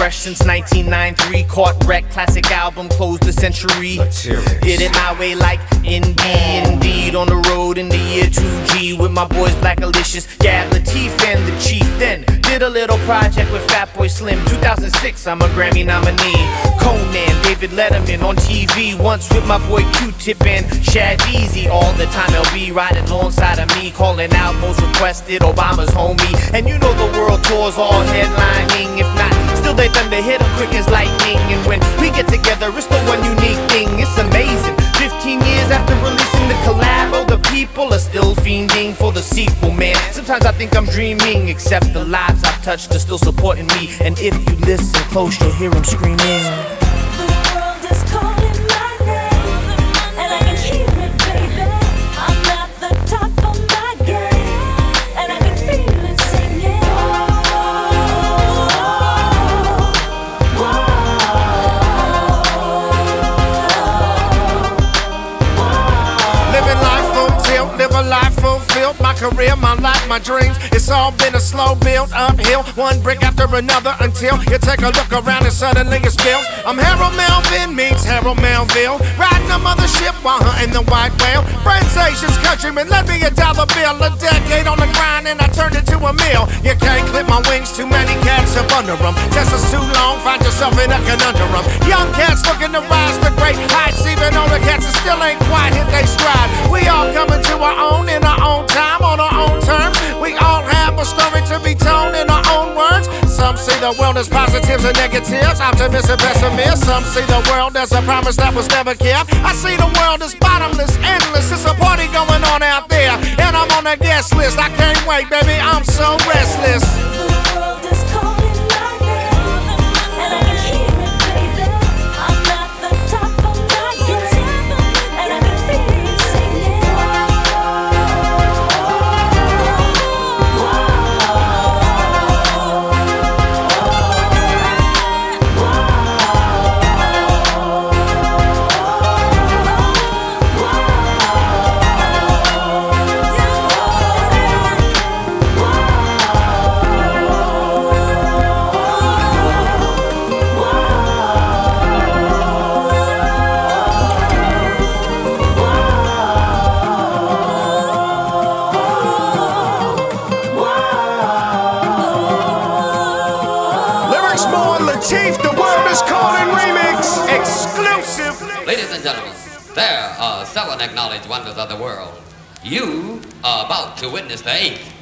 fresh since 1993. Caught wreck, classic album, closed the century. Did it my way like indeed. On the road in the year 2G with my boys Black Alicious, Gab Latif and the Chief. Then did a little project with Fatboy Slim. 2006, I'm a Grammy nominee. Conan, David Letterman on TV. Once with my boy Q-Tip and Shad Easy. All the time LB riding alongside of me, calling out most requested, Obama's homie. And you know the world tours all headlining. If not, still they thunder hit them quick as lightning. And when we get together, it's the one unique thing. It's amazing. 15 years after releasing the collabo, the people are still fiending for the sequel, man. Sometimes I think I'm dreaming, except the lives I've touched are still supporting me. And if you listen close, you'll hear them screaming. Live a life fulfilled, my career, my life, my dreams. It's all been a slow build uphill, one brick after another until you take a look around and suddenly it's built. I'm Harold Melvin meets Harold Melville, riding a mothership while hunting the white whale. Friends, Asians, countrymen, lend me a dollar bill. A decade on the grind and I turned it to a meal. You can't clip my wings, too many cats up under them. Test us too long, find yourself in a conundrum. Young cats looking to rise to great heights, even older cats that still ain't quite hit they stride. We all coming to our own in our own time, on our own terms. We all have a story to be told in our own words. Some see the world as positives and negatives, optimists and pessimists. Some see the world as a promise that was never kept. I see the world as bottomless, endless. It's a party going on out there, and I'm on the guest list. I can't wait, baby, I'm so restless. The world is calling my name, and I can hear it, baby. I'm at the top of my game, and I can feel it singing. Latif, the world is calling remix exclusive. Ladies and gentlemen, there are seven acknowledged wonders of the world. You are about to witness the eighth.